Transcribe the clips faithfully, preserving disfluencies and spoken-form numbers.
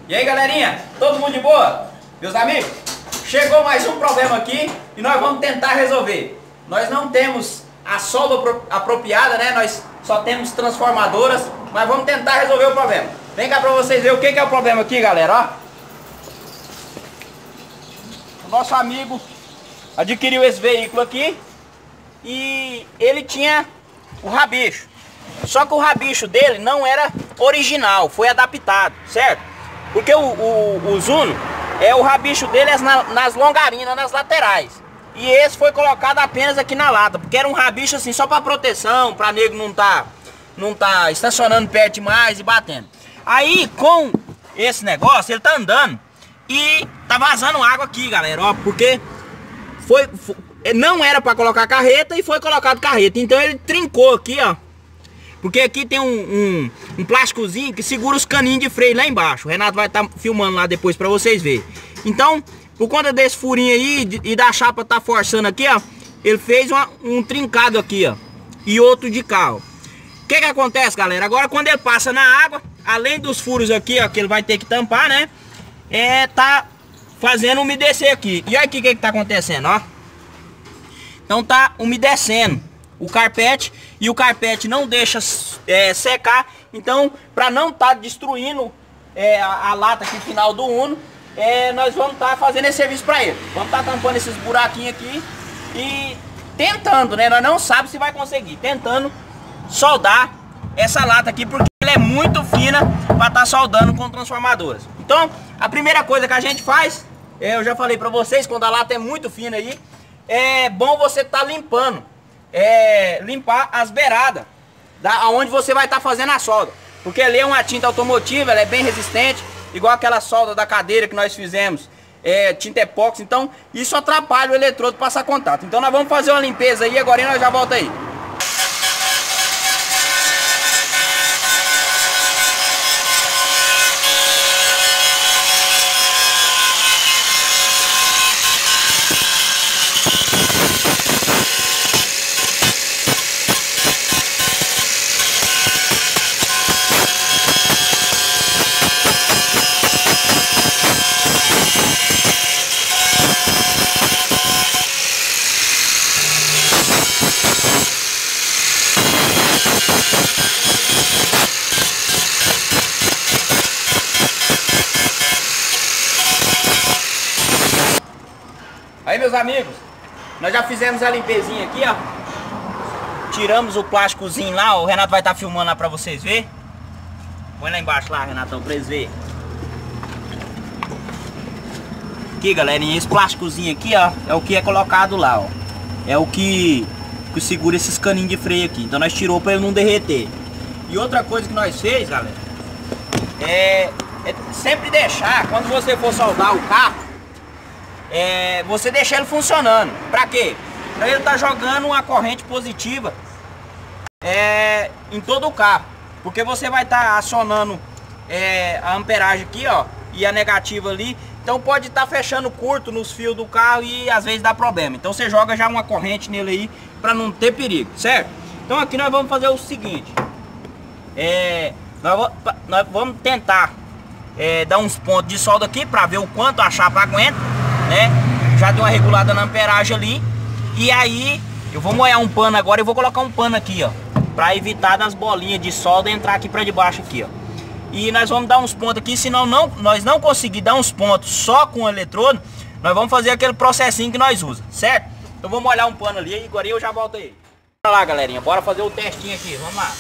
E aí, galerinha, todo mundo de boa? Meus amigos, chegou mais um problema aqui e nós vamos tentar resolver. Nós não temos a solda apropriada, né? Nós só temos transformadoras, mas vamos tentar resolver o problema. Vem cá pra vocês verem o que que é o problema aqui, galera, ó. O nosso amigo adquiriu esse veículo aqui e ele tinha o rabicho. Só que o rabicho dele não era original, foi adaptado, certo? Porque o, o, o Zuno, é, o rabicho dele é nas, nas longarinas, nas laterais. E esse foi colocado apenas aqui na lata, porque era um rabicho assim só para proteção, para nego não tá, não tá estacionando perto demais e batendo. Aí com esse negócio, ele tá andando e tá vazando água aqui, galera, ó, porque foi, foi não era para colocar carreta e foi colocado carreta. Então ele trincou aqui, ó. Porque aqui tem um, um, um plásticozinho que segura os caninhos de freio lá embaixo. O Renato vai estar tá filmando lá depois pra vocês verem. Então, por conta desse furinho aí de, e da chapa tá forçando aqui, ó, ele fez uma, um trincado aqui, ó, e outro de cá, ó. O que que acontece, galera? Agora quando ele passa na água, além dos furos aqui, ó, que ele vai ter que tampar, né, é, tá fazendo umedecer aqui. E olha aqui o que que tá acontecendo, ó. Então tá umedecendo o carpete e o carpete não deixa é, secar. Então, para não estar tá destruindo é, a, a lata aqui final do Uno, é, nós vamos estar tá fazendo esse serviço para ele. Vamos estar tá tampando esses buraquinhos aqui e tentando, né? Nós não sabemos se vai conseguir, tentando soldar essa lata aqui, porque ela é muito fina para estar tá soldando com transformadoras. Então, a primeira coisa que a gente faz, é, eu já falei para vocês, quando a lata é muito fina aí, é bom você estar tá limpando. É, limpar as beiradas da, onde você vai estar tá fazendo a solda, porque ali é uma tinta automotiva, ela é bem resistente, igual aquela solda da cadeira que nós fizemos, é, tinta epóxi. Então isso atrapalha o eletrodo passar contato. Então nós vamos fazer uma limpeza aí, agora nós já volta aí. Aí, meus amigos, nós já fizemos a limpezinha aqui, ó. Tiramos o plásticozinho lá, o Renato vai estar tá filmando lá pra vocês verem. Põe lá embaixo lá, Renatão, pra eles verem. Aqui, galerinha, esse plásticozinho aqui, ó, é o que é colocado lá, ó. É o que, que segura esses caninhos de freio aqui. Então nós tirou pra ele não derreter. E outra coisa que nós fez, galera, é, é sempre deixar, quando você for soldar o carro, É, você deixa ele funcionando. Pra quê? Pra ele tá jogando uma corrente positiva é, em todo o carro. Porque você vai estar tá acionando é, a amperagem aqui, ó, e a negativa ali. Então pode estar tá fechando curto nos fios do carro e às vezes dá problema. Então você joga já uma corrente nele aí pra não ter perigo, certo? Então aqui nós vamos fazer o seguinte, é, nós, nós vamos tentar é, dar uns pontos de solda aqui pra ver o quanto a chapa aguenta, né? Já deu uma regulada na amperagem ali. E aí eu vou molhar um pano agora e vou colocar um pano aqui, ó, pra evitar das bolinhas de solda entrar aqui pra debaixo aqui, ó. E nós vamos dar uns pontos aqui, senão não, nós não conseguir dar uns pontos só com o eletrodo, nós vamos fazer aquele processinho que nós usa, certo? Eu vou molhar um pano ali e agora eu já volto aí. Bora lá, galerinha, bora fazer o testinho aqui, vamos lá.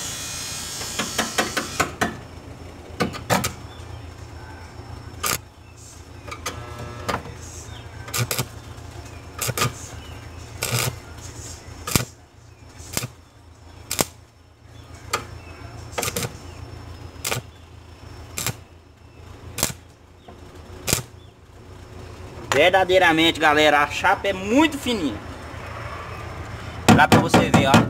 Verdadeiramente, galera, a chapa é muito fininha. Dá pra você ver, ó.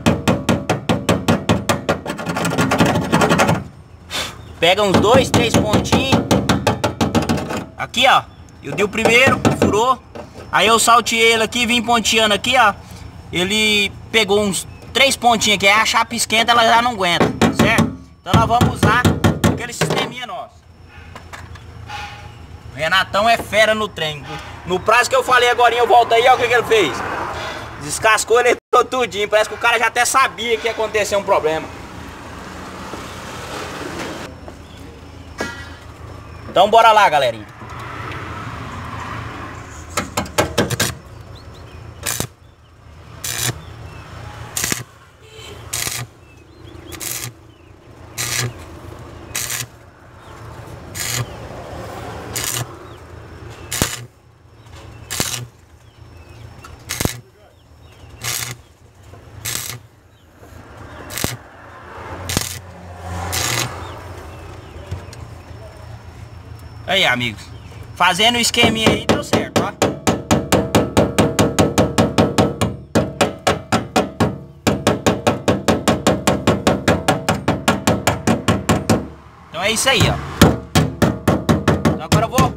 Pega uns dois, três pontinhos. Aqui, ó. Eu dei o primeiro, furou. Aí eu salteei ele aqui, vim ponteando aqui, ó. Ele pegou uns três pontinhos aqui. Aí a chapa esquenta, ela já não aguenta, certo? Então nós vamos usar aquele sisteminha nosso. O Renatão é fera no trem. No prazo que eu falei agora, eu volto aí, olha o que, que ele fez. Descascou ele tudinho. Parece que o cara já até sabia que ia acontecer um problema. Então bora lá, galerinha. Aí, amigos, fazendo o esqueminha aí, deu certo, ó. Então é isso aí, ó. Então agora eu vou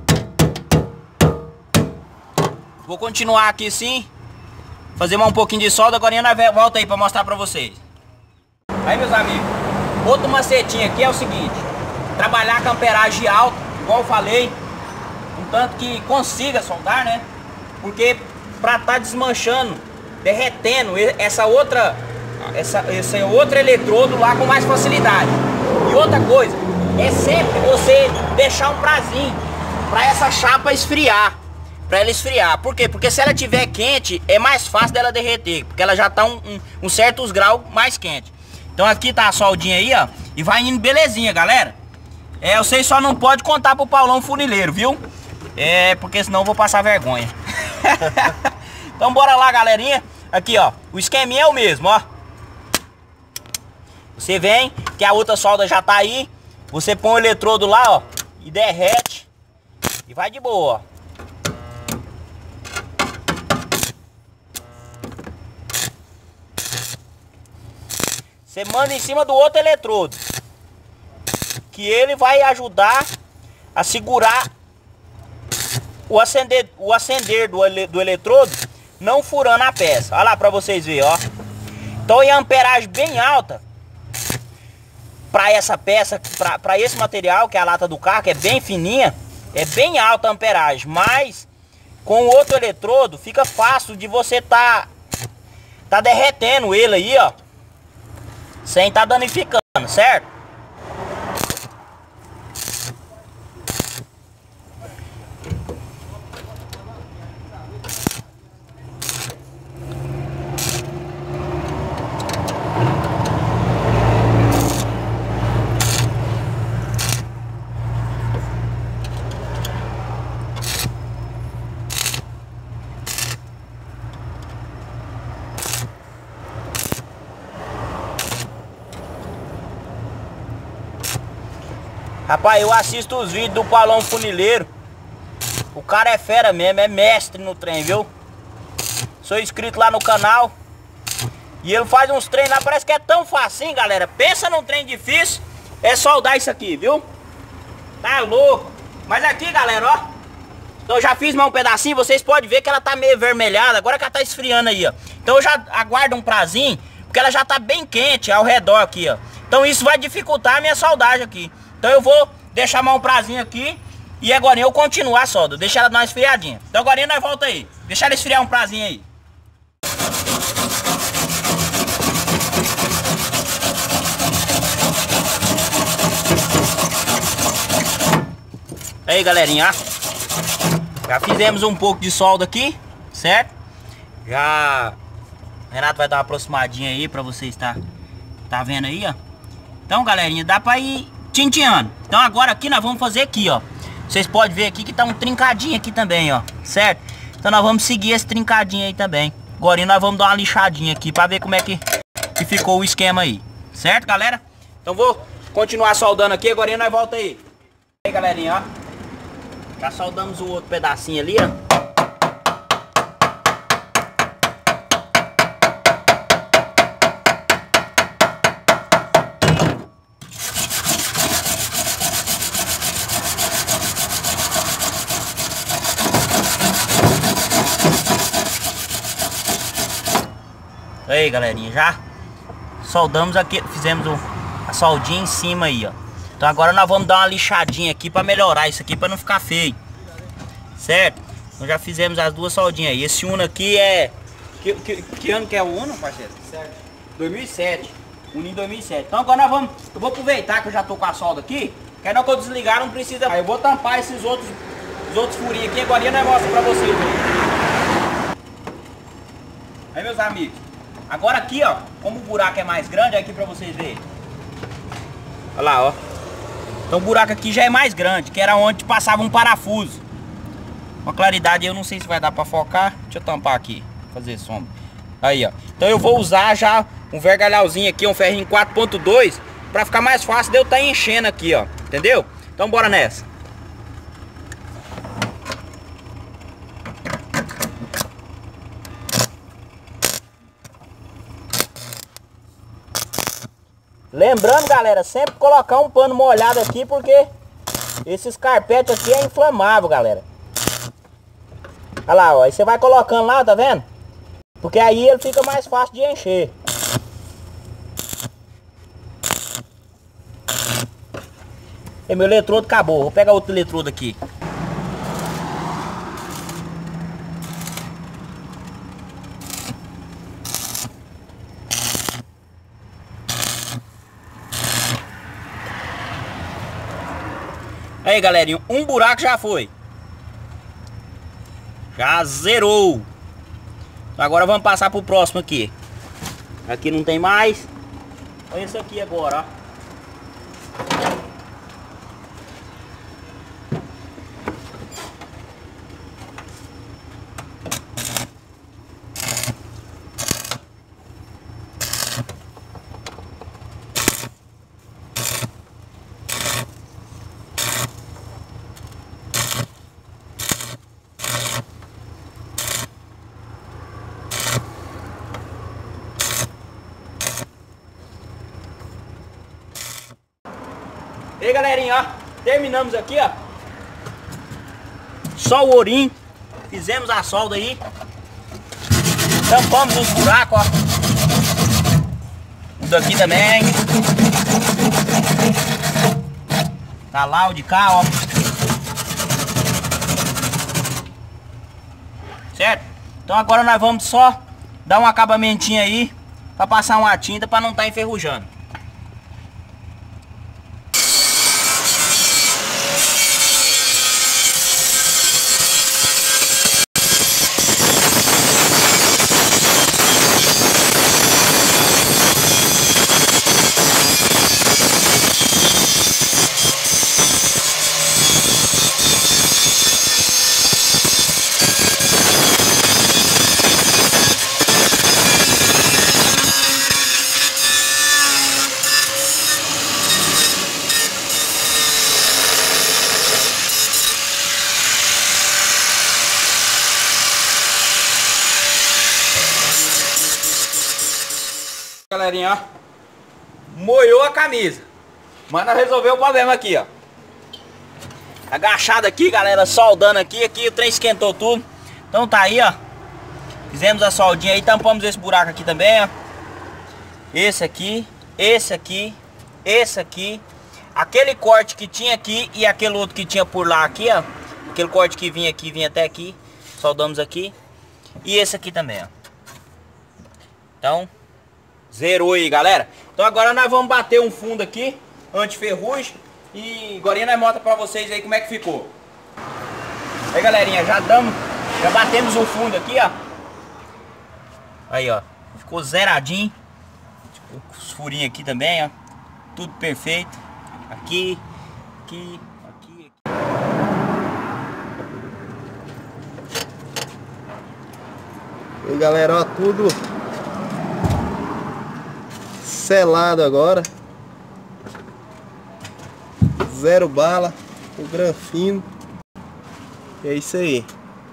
Vou continuar aqui sim, fazer mais um pouquinho de solda. Agora eu volto aí pra mostrar pra vocês. Aí, meus amigos, outro macetinho aqui é o seguinte: trabalhar com amperagem alta, igual eu falei, um tanto que consiga soldar, né? Porque pra tá desmanchando, derretendo essa outra, essa, esse outro eletrodo lá com mais facilidade. E outra coisa, é sempre você deixar um prazinho pra essa chapa esfriar, pra ela esfriar. Por quê? Porque se ela tiver quente, é mais fácil dela derreter, porque ela já tá um, um, um certos graus mais quente. Então aqui tá a soldinha aí, ó, e vai indo belezinha, galera. É, vocês só não pode contar pro Paulão Funileiro, viu? É, porque senão eu vou passar vergonha. Então bora lá, galerinha. Aqui, ó, o esqueminha é o mesmo, ó. Você vem, que a outra solda já tá aí. Você põe o eletrodo lá, ó, e derrete. E vai de boa, ó. Você manda em cima do outro eletrodo, que ele vai ajudar a segurar o acender, o acender do, ele, do eletrodo, não furando a peça. Olha lá pra vocês verem, ó. Então em amperagem bem alta para essa peça, para esse material, que é a lata do carro, que é bem fininha, é bem alta a amperagem. Mas com o outro eletrodo fica fácil de você tá, tá derretendo ele aí, ó, sem tá danificando, certo? Rapaz, eu assisto os vídeos do Paulão Funileiro. O cara é fera mesmo, é mestre no trem, viu? Sou inscrito lá no canal. E ele faz uns treinos lá, parece que é tão facinho, galera. Pensa num trem difícil, é soldar isso aqui, viu? Tá louco. Mas aqui, galera, ó, então eu já fiz mais um pedacinho. Vocês podem ver que ela tá meio avermelhada. Agora que ela tá esfriando aí, ó. Então eu já aguardo um prazinho, porque ela já tá bem quente ao redor aqui, ó. Então isso vai dificultar a minha soldagem aqui. Então eu vou deixar mais um prazinho aqui. E agora eu continuar a solda. Deixar ela dar uma esfriadinha. Então agora nós volta aí. Deixar ela esfriar um prazinho aí. Aí, galerinha, ó, já fizemos um pouco de solda aqui, certo? Já o Renato vai dar uma aproximadinha aí pra vocês estar tá vendo aí, ó. Então, galerinha, dá pra ir tinteando. Então agora aqui nós vamos fazer aqui, ó. Vocês podem ver aqui que tá um trincadinho aqui também, ó, certo? Então nós vamos seguir esse trincadinho aí também. Agora nós vamos dar uma lixadinha aqui pra ver como é que, que ficou o esquema aí, certo, galera? Então vou continuar soldando aqui, agora nós volta aí. Aí, galerinha, ó, já soldamos o outro pedacinho ali, ó. Aí, galerinha, já soldamos aqui, fizemos o, a soldinha em cima aí, ó. Então agora nós vamos dar uma lixadinha aqui pra melhorar isso aqui, pra não ficar feio. certo? Então já fizemos as duas soldinhas aí. Esse Uno aqui é... Que, que, que ano que é o Uno, parceiro? dois mil e sete. Uno em dois mil e sete. Então agora nós vamos... Eu vou aproveitar que eu já tô com a solda aqui. Que aí na hora que eu desligar não precisa... Aí eu vou tampar esses outros... Os outros furinhos aqui. Agora nós mostramos pra vocês aí. Aí, meus amigos. Agora aqui, ó. Como o buraco é mais grande, aqui pra vocês verem. Olha lá, ó. Então o buraco aqui já é mais grande. Que era onde passava um parafuso. Uma claridade, eu não sei se vai dar pra focar. Deixa eu tampar aqui. Fazer sombra. Aí, ó. Então eu vou usar já um vergalhauzinho aqui, um ferrinho quatro ponto dois, pra ficar mais fácil de eu estar enchendo aqui, ó. Entendeu? Então bora nessa. Lembrando, galera, sempre colocar um pano molhado aqui, porque esses carpetes aqui é inflamável, galera. Olha lá, ó. Aí você vai colocando lá, tá vendo? Porque aí ele fica mais fácil de encher. E meu eletrodo acabou. Vou pegar outro eletrodo aqui. Aí, galerinha, um buraco já foi. Já zerou. Agora vamos passar pro próximo aqui. Aqui não tem mais. Olha esse aqui agora, ó. E aí, galerinha, ó, terminamos aqui, ó. Só o ourinho. Fizemos a solda aí. Tampamos os buracos, ó. O daqui também. Tá lá o de cá, ó. Certo? Então agora nós vamos só dar um acabamentinho aí pra passar uma tinta pra não tá enferrujando. Galerinha, ó, molhou a camisa, mas nós resolveu o problema aqui, ó. Agachado aqui, galera, soldando aqui, aqui o trem esquentou tudo. Então tá aí, ó. Fizemos a soldinha aí, tampamos esse buraco aqui também, ó. Esse aqui, esse aqui, esse aqui, aquele corte que tinha aqui e aquele outro que tinha por lá aqui, ó. Aquele corte que vinha aqui, vinha até aqui, soldamos aqui. E esse aqui também, ó. Então zerou aí, galera. Então agora nós vamos bater um fundo aqui, anti-ferrugem. E agora nós mostra pra vocês aí como é que ficou. Aí, galerinha, já damos, já batemos um fundo aqui, ó. Aí, ó, ficou zeradinho. Os furinhos aqui também, ó. Tudo perfeito. Aqui, aqui, aqui, aqui. E galera, ó, tudo selado agora, zero bala, o granfino. E é isso aí.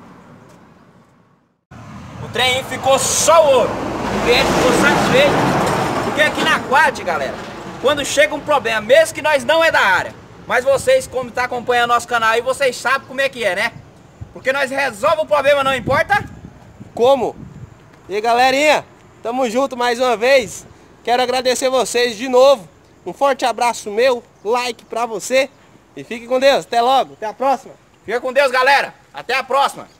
O trem ficou só o ouro. O cliente ficou satisfeito. Porque aqui na Quad, galera, quando chega um problema, mesmo que nós não é da área, mas vocês, como tá acompanhando nosso canal aí, vocês sabem como é que é, né? Porque nós resolvemos o problema, não importa como. E aí, galerinha, tamo junto mais uma vez. Quero agradecer vocês de novo. Um forte abraço meu, like pra você. E fique com Deus. Até logo. Até a próxima. Fica com Deus, galera. Até a próxima!